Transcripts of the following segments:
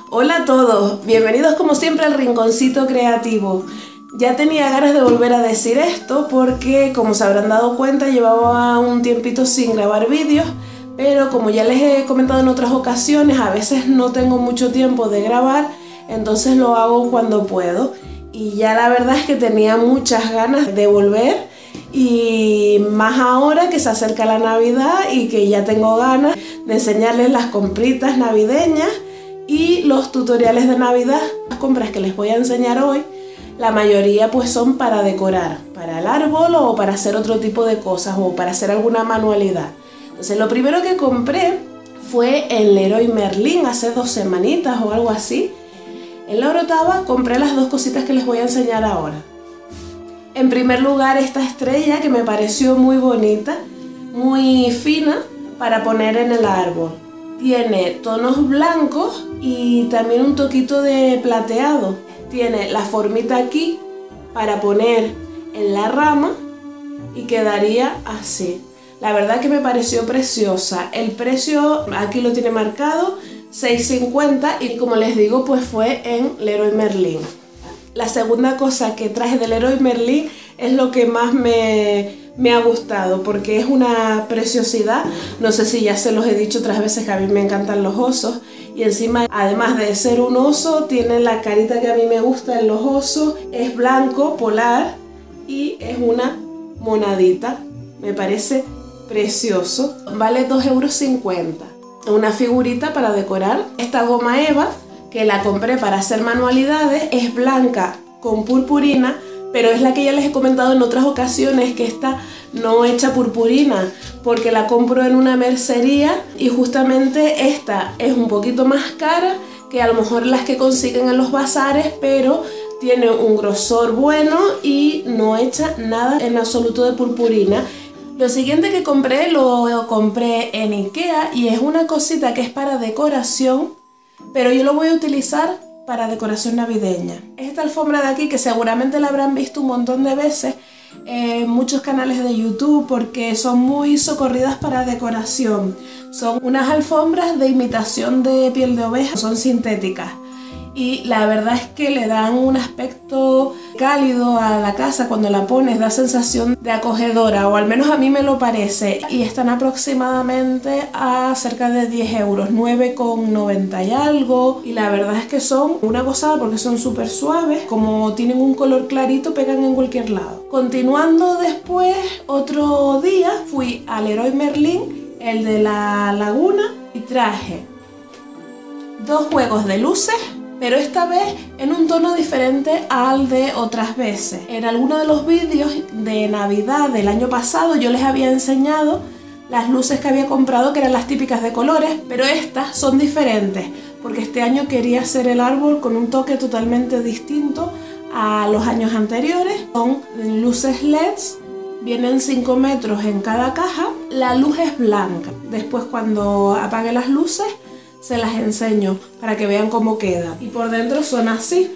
Hola a todos, bienvenidos como siempre al Rinconcito Creativo. Ya tenía ganas de volver a decir esto porque, como se habrán dado cuenta, llevaba un tiempito sin grabar vídeos, pero como ya les he comentado en otras ocasiones, a veces no tengo mucho tiempo de grabar, entonces lo hago cuando puedo. Y ya la verdad es que tenía muchas ganas de volver, y más ahora que se acerca la Navidad y que ya tengo ganas de enseñarles las compritas navideñas y los tutoriales de Navidad. Las compras que les voy a enseñar hoy, la mayoría pues son para decorar, para el árbol o para hacer otro tipo de cosas o para hacer alguna manualidad. Entonces lo primero que compré fue el Leroy Merlin hace 2 semanitas o algo así. En la Orotava compré las dos cositas que les voy a enseñar ahora. En primer lugar, esta estrella que me pareció muy bonita, muy fina para poner en el árbol. Tiene tonos blancos y también un toquito de plateado. Tiene la formita aquí para poner en la rama y quedaría así. La verdad que me pareció preciosa. El precio aquí lo tiene marcado, 6,50, y como les digo pues fue en Leroy Merlin. La segunda cosa que traje de Leroy Merlin es lo que más me ha gustado porque es una preciosidad. No sé si ya se los he dicho otras veces que a mí me encantan los osos, y encima, además de ser un oso, tiene la carita que a mí me gusta en los osos. Es blanco, polar, y es una monadita. Me parece precioso. Vale 2,50 €. Una figurita para decorar. Esta goma Eva, que la compré para hacer manualidades, es blanca con purpurina, pero es la que ya les he comentado en otras ocasiones, que esta no echa purpurina porque la compro en una mercería, y justamente esta es un poquito más cara que a lo mejor las que consiguen en los bazares, pero tiene un grosor bueno y no echa nada en absoluto de purpurina. Lo siguiente que compré lo compré en Ikea y es una cosita que es para decoración, pero yo lo voy a utilizar para decoración navideña. Es esta alfombra de aquí que seguramente la habrán visto un montón de veces en muchos canales de YouTube porque son muy socorridas para decoración. Son unas alfombras de imitación de piel de oveja, son sintéticas. Y la verdad es que le dan un aspecto cálido a la casa. Cuando la pones da sensación de acogedora, o al menos a mí me lo parece. Y están aproximadamente a cerca de 10 €, 9,90 y algo. Y la verdad es que son una gozada porque son súper suaves. Como tienen un color clarito, pegan en cualquier lado. Continuando después, otro día fui al Leroy Merlin, el de la laguna, y traje 2 juegos de luces, pero esta vez en un tono diferente al de otras veces. En alguno de los vídeos de Navidad del año pasado yo les había enseñado las luces que había comprado, que eran las típicas de colores, pero estas son diferentes porque este año quería hacer el árbol con un toque totalmente distinto a los años anteriores. Son luces LEDs, vienen 5 metros en cada caja. La luz es blanca. Después, cuando apague las luces, se las enseño para que vean cómo queda. Y por dentro son así.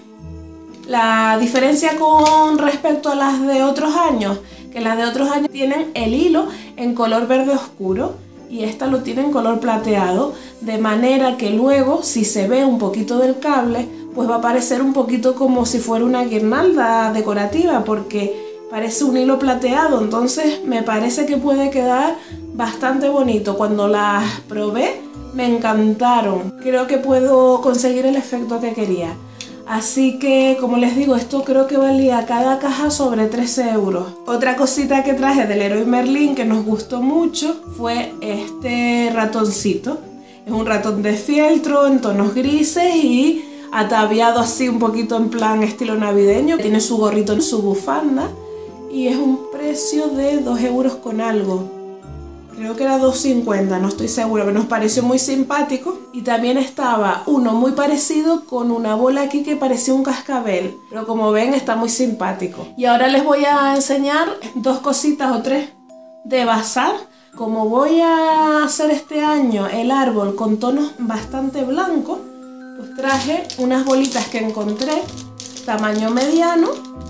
La diferencia con respecto a las de otros años, que las de otros años tienen el hilo en color verde oscuro y esta lo tiene en color plateado, de manera que luego, si se ve un poquito del cable, pues va a parecer un poquito como si fuera una guirnalda decorativa, porque parece un hilo plateado. Entonces me parece que puede quedar bastante bonito. Cuando las probé me encantaron. Creo que puedo conseguir el efecto que quería. Así que, como les digo, esto creo que valía cada caja sobre 13 €. Otra cosita que traje del Leroy Merlin que nos gustó mucho fue este ratoncito. Es un ratón de fieltro en tonos grises y ataviado así un poquito en plan estilo navideño. Tiene su gorrito en su bufanda y es un precio de 2 € con algo. Creo que era 2,50, no estoy segura, pero nos pareció muy simpático. Y también estaba uno muy parecido con una bola aquí que parecía un cascabel, pero como ven está muy simpático. Y ahora les voy a enseñar 2 cositas o 3 de bazar. Como voy a hacer este año el árbol con tonos bastante blancos, pues traje unas bolitas que encontré, tamaño mediano,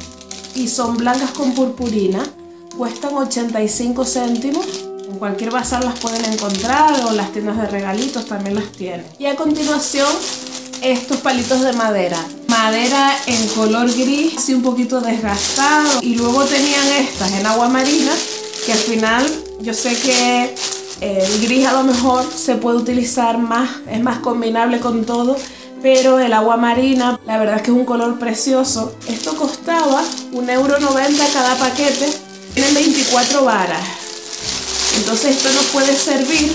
y son blancas con purpurina. Cuestan 85 céntimos. En cualquier bazar las pueden encontrar, o las tiendas de regalitos también las tienen. Y a continuación estos palitos de madera. Madera en color gris, así un poquito desgastado. Y luego tenían estas en agua marina, que al final yo sé que el gris a lo mejor se puede utilizar más, es más combinable con todo, pero el agua marina, la verdad es que es un color precioso. Esto costaba 1,90 € cada paquete, tienen 24 varas. Entonces esto nos puede servir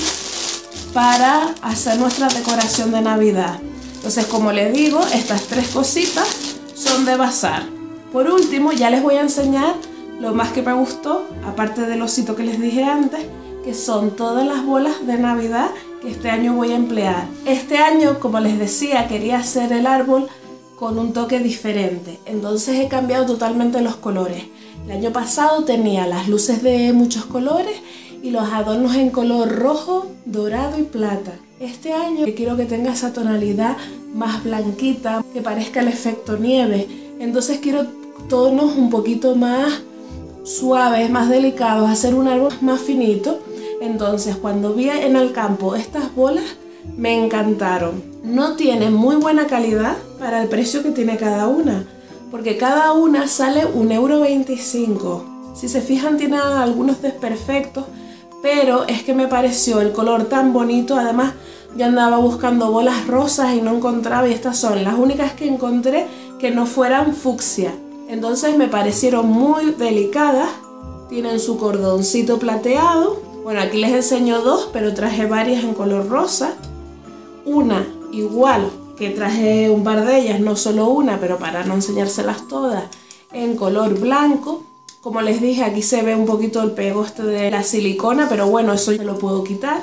para hacer nuestra decoración de Navidad. Entonces, como les digo, estas 3 cositas son de bazar. Por último, ya les voy a enseñar lo más que me gustó, aparte del osito que les dije antes, que son todas las bolas de Navidad que este año voy a emplear. Este año, como les decía, quería hacer el árbol con un toque diferente. Entonces he cambiado totalmente los colores. El año pasado tenía las luces de muchos colores y los adornos en color rojo, dorado y plata. Este año quiero que tenga esa tonalidad más blanquita, que parezca el efecto nieve. Entonces quiero tonos un poquito más suaves, más delicados, hacer un árbol más finito. Entonces, cuando vi en el campo estas bolas, me encantaron. No tienen muy buena calidad para el precio que tiene cada una, porque cada una sale 1,25 €. Si se fijan, tienen algunos desperfectos, pero es que me pareció el color tan bonito. Además, yo andaba buscando bolas rosas y no encontraba, y estas son las únicas que encontré que no fueran fucsia. Entonces me parecieron muy delicadas. Tienen su cordoncito plateado. Bueno, aquí les enseño 2, pero traje varias en color rosa. Una igual, que traje un par de ellas, no solo una, pero para no enseñárselas todas, en color blanco. Como les dije, aquí se ve un poquito el pegoste de la silicona, pero bueno, eso ya lo puedo quitar.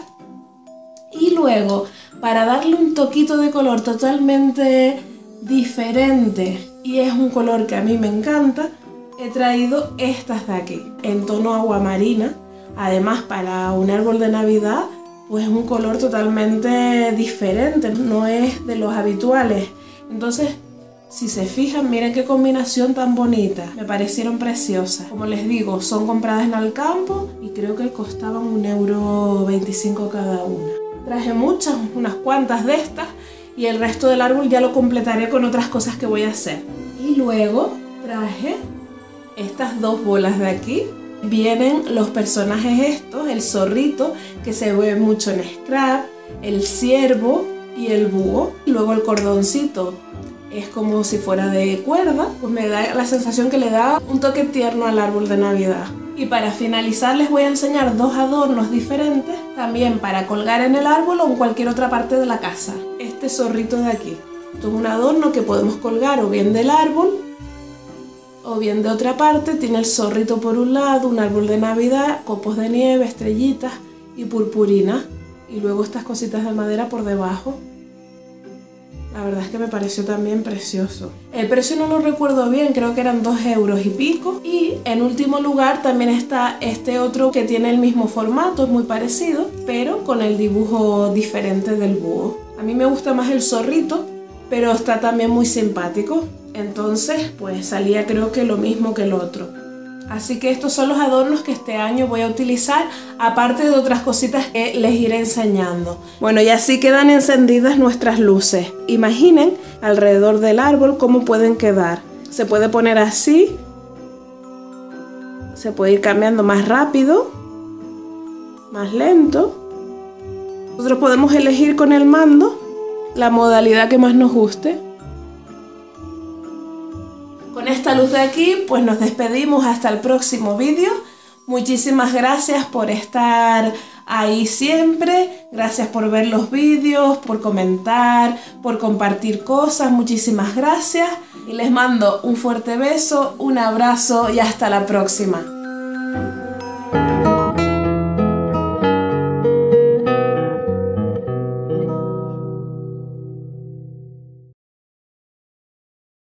Y luego, para darle un toquito de color totalmente diferente, y es un color que a mí me encanta, he traído estas de aquí, en tono agua marina. Además, para un árbol de Navidad, pues es un color totalmente diferente, no es de los habituales. Entonces, si se fijan, miren qué combinación tan bonita, me parecieron preciosas. Como les digo, son compradas en el campo y creo que costaban 1,25 € cada una. Traje muchas, unas cuantas de estas, y el resto del árbol ya lo completaré con otras cosas que voy a hacer. Y luego traje estas 2 bolas de aquí. Vienen los personajes estos, el zorrito, que se ve mucho en Scrap, el ciervo y el búho. Y luego el cordoncito es como si fuera de cuerda, pues me da la sensación que le da un toque tierno al árbol de Navidad. Y para finalizar les voy a enseñar 2 adornos diferentes, también para colgar en el árbol o en cualquier otra parte de la casa. Este zorrito de aquí. Esto es un adorno que podemos colgar o bien del árbol o bien de otra parte. Tiene el zorrito por un lado, un árbol de Navidad, copos de nieve, estrellitas y purpurina. Y luego estas cositas de madera por debajo. La verdad es que me pareció también precioso. El precio no lo recuerdo bien, creo que eran 2 € y pico. Y en último lugar también está este otro que tiene el mismo formato, es muy parecido, pero con el dibujo diferente del búho. A mí me gusta más el zorrito, pero está también muy simpático. Entonces, pues salía creo que lo mismo que el otro. Así que estos son los adornos que este año voy a utilizar, aparte de otras cositas que les iré enseñando. Bueno, y así quedan encendidas nuestras luces. Imaginen alrededor del árbol cómo pueden quedar. Se puede poner así, se puede ir cambiando más rápido, más lento. Nosotros podemos elegir con el mando la modalidad que más nos guste. Con esta luz de aquí, pues nos despedimos hasta el próximo vídeo. Muchísimas gracias por estar ahí siempre. Gracias por ver los vídeos, por comentar, por compartir cosas. Muchísimas gracias. Y les mando un fuerte beso, un abrazo y hasta la próxima.